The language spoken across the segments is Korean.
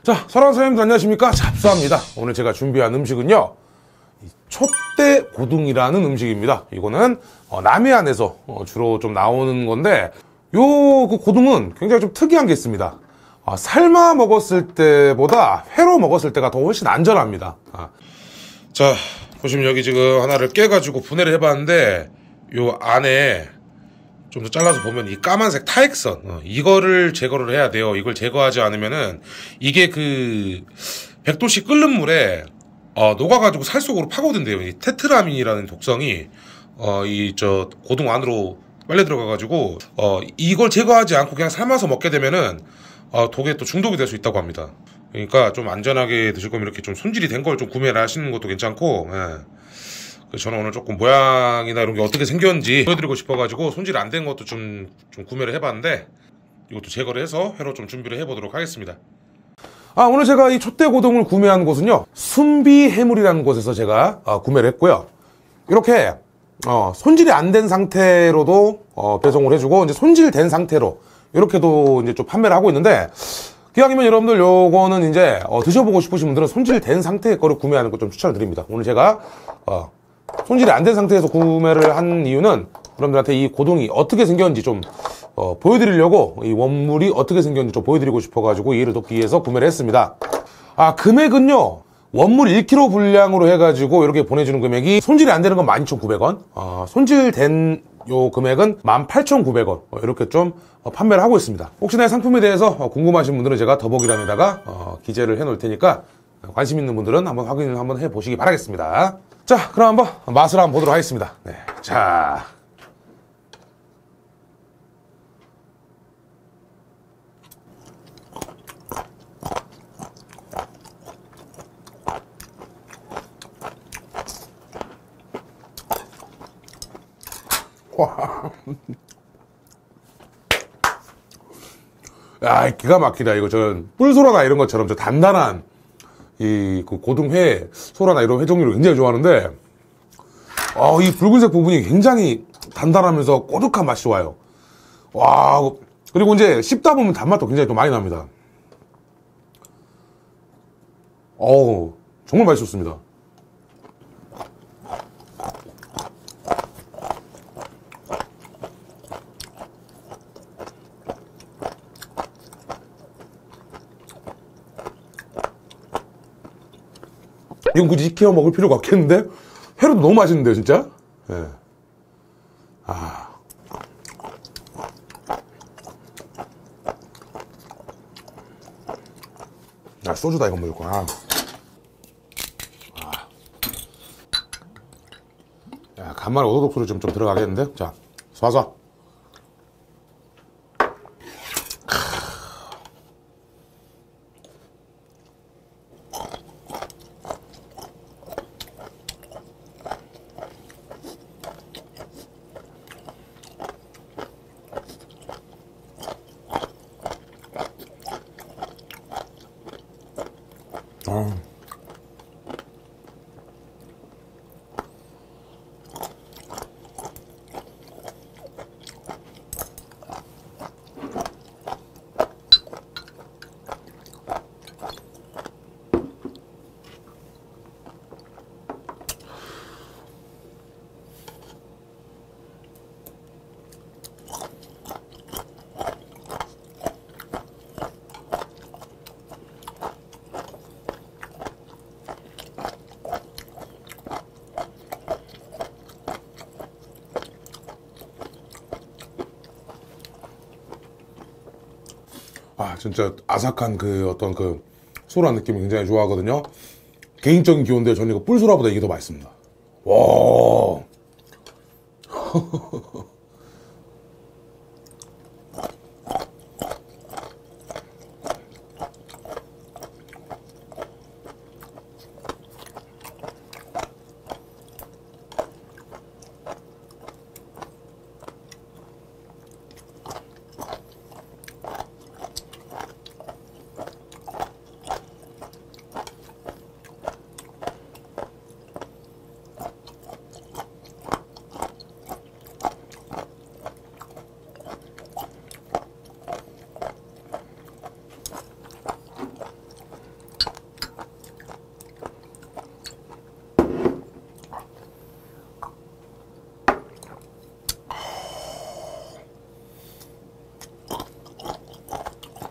자, 사랑하는 사장님들 안녕하십니까? 잡수합니다. 오늘 제가 준비한 음식은요, 촛대 고등이라는 음식입니다. 이거는 남해안에서 주로 좀 나오는 건데, 그 고등은 굉장히 좀 특이한 게 있습니다. 삶아 먹었을 때보다 회로 먹었을 때가 더 훨씬 안전합니다. 자, 보시면 여기 지금 하나를 깨가지고 분해를 해봤는데, 요 안에 좀 더 잘라서 보면 이 까만색 타액선, 이거를 제거를 해야 돼요. 이걸 제거하지 않으면은 이게 그 100도씨 끓는 물에 녹아가지고 살 속으로 파고든대요. 이 테트라민이라는 독성이 이 고등 안으로 빨려 들어가가지고 이걸 제거하지 않고 그냥 삶아서 먹게 되면은 독에 또 중독이 될 수 있다고 합니다. 그러니까 좀 안전하게 드실 거면 이렇게 좀 손질이 된 걸 좀 구매를 하시는 것도 괜찮고, 그래서 저는 오늘 조금 모양이나 이런 게 어떻게 생겼는지 보여드리고 싶어가지고 손질 안 된 것도 좀 구매를 해봤는데, 이것도 제거를 해서 회로 좀 준비를 해보도록 하겠습니다. 오늘 제가 이 촛대 고등을 구매한 곳은요, 순비해물이라는 곳에서 제가 구매를 했고요. 이렇게 손질이 안 된 상태로도 배송을 해주고, 이제 손질된 상태로 이렇게도 이제 좀 판매를 하고 있는데, 기왕이면 여러분들 요거는 이제 드셔보고 싶으신 분들은 손질된 상태의 거를 구매하는 거 좀 추천을 드립니다. 오늘 제가 손질이 안 된 상태에서 구매를 한 이유는 여러분들한테 이 고등이 어떻게 생겼는지 좀 보여드리려고, 이 원물이 어떻게 생겼는지 좀 보여드리고 싶어가지고 이해를 돕기 위해서 구매를 했습니다. 금액은요, 원물 1kg 분량으로 해가지고 이렇게 보내주는 금액이, 손질이 안 되는 건 12,900원, 손질된 요 금액은 18,900원, 이렇게 좀 판매를 하고 있습니다. 혹시나 상품에 대해서 궁금하신 분들은 제가 더보기란에다가 기재를 해 놓을 테니까 관심 있는 분들은 한번 확인을 한번 해 보시기 바라겠습니다. 자, 그럼 한번 맛을 한번 보도록 하겠습니다. 네, 자, 와, 야, 기가 막히다. 이거 전 뿔소라나 이런 것처럼 저 단단한 그 고등회, 소라나 이런 회 종류를 굉장히 좋아하는데, 이 붉은색 부분이 굉장히 단단하면서 꼬득한 맛이 좋아요. 와, 그리고 이제 씹다 보면 단맛도 굉장히 또 많이 납니다. 정말 맛있었습니다. 이건 굳이 시켜 먹을 필요가 없겠는데? 회로도 너무 맛있는데요, 진짜? 네. 소주다, 이건 무조건. 야, 간만에 오도독소리 좀 들어가겠는데? 자, 쏴쏴. 진짜 아삭한 어떤 소라 느낌이 굉장히 좋아하거든요. 개인적인 기호인데 저는 이거 뿔소라보다 이게 더 맛있습니다. 와.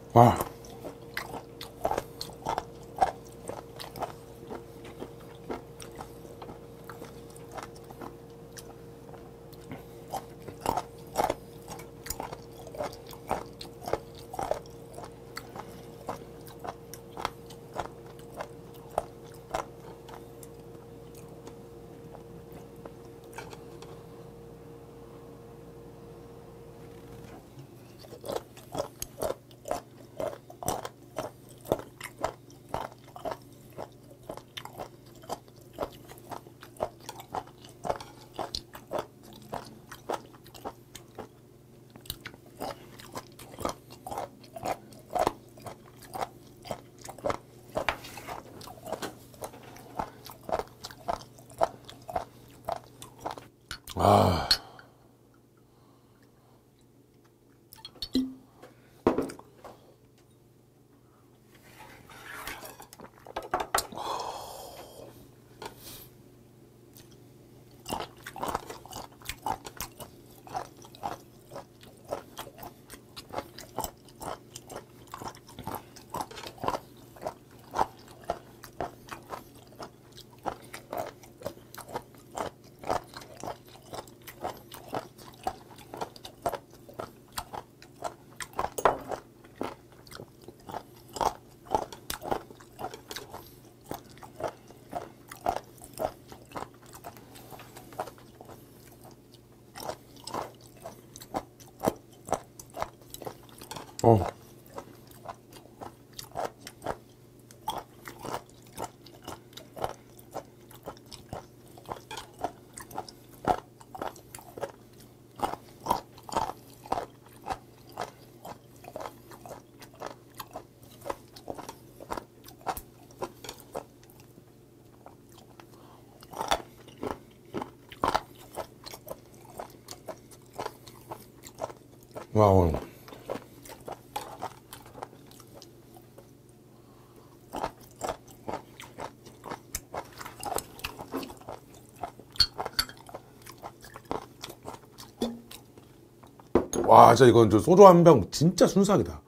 와. 아. 어. 와우. 와, 진짜 이건 저 소주 한 병 진짜 순삭이다.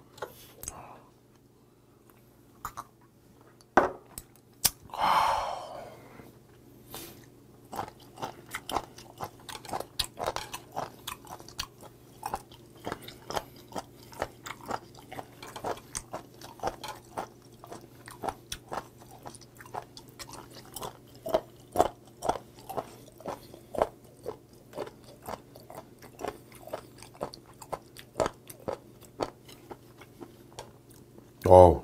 어우.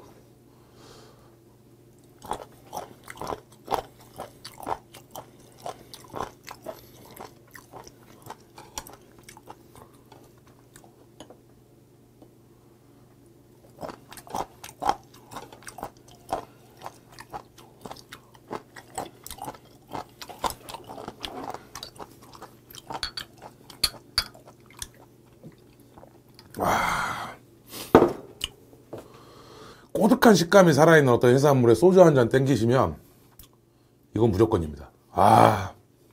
꼬득한 식감이 살아있는 어떤 해산물에 소주 한 잔 땡기시면 이건 무조건입니다. 아.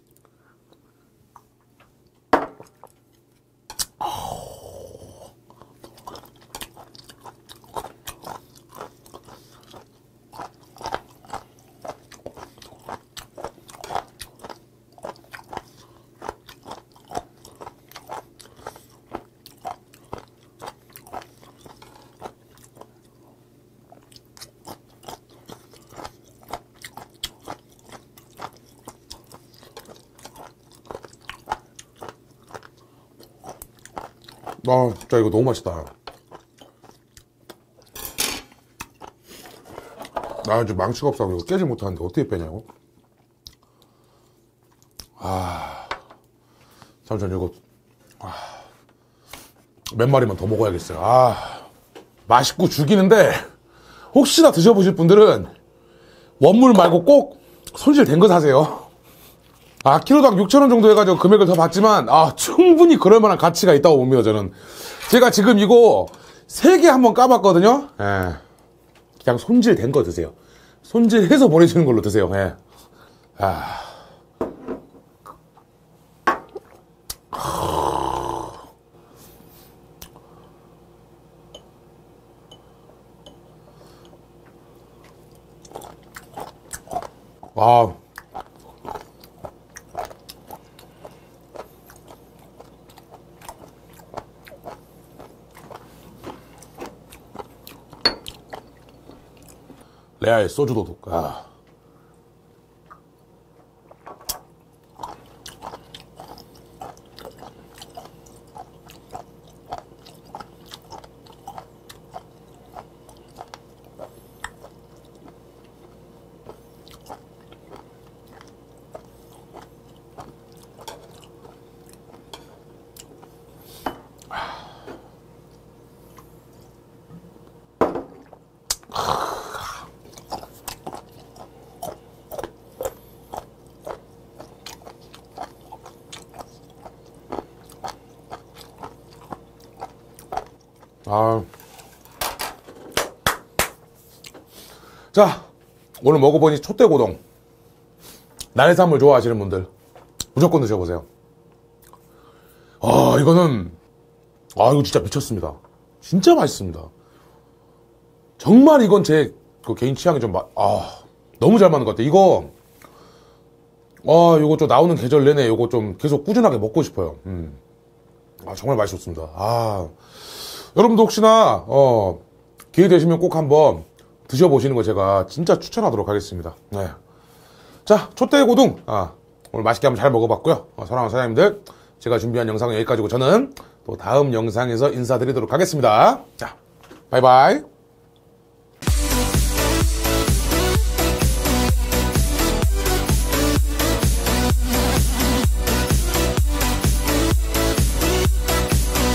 아, 진짜 이거 너무 맛있다. 나 이제 망치가 없어. 이거 깨지 못하는데 어떻게 빼냐고. 아, 잠시만 이거 몇 마리만 더 먹어야겠어요. 아, 맛있고 죽이는데 혹시나 드셔보실 분들은 원물 말고 꼭 손질된 거 사세요. 아, 키로당 6,000원 정도 해가지고 금액을 더 받지만, 아, 충분히 그럴 만한 가치가 있다고 봅니다, 저는. 제가 지금 이거 3개 한번 까봤거든요? 예. 그냥 손질된 거 드세요. 손질해서 보내주는 걸로 드세요, 예. 아. 아. 레알 소주도 아. 아. 자, 오늘 먹어보니 촛대고동 날해산물 좋아하시는 분들 무조건 드셔보세요. 아, 이거는 이거 진짜 미쳤습니다. 진짜 맛있습니다. 정말 이건 제 그 개인 취향이 좀 너무 잘 맞는 것 같아요. 이거 좀 나오는 계절 내내 이거 좀 계속 꾸준하게 먹고 싶어요. 정말 맛이 좋습니다. 여러분도 혹시나 기회 되시면 꼭 한번 드셔보시는 거 제가 진짜 추천하도록 하겠습니다. 네. 자, 촛대고등 오늘 맛있게 한번 잘 먹어봤고요. 사랑하는 사장님들, 제가 준비한 영상은 여기까지고 저는 또 다음 영상에서 인사드리도록 하겠습니다. 자, 바이바이.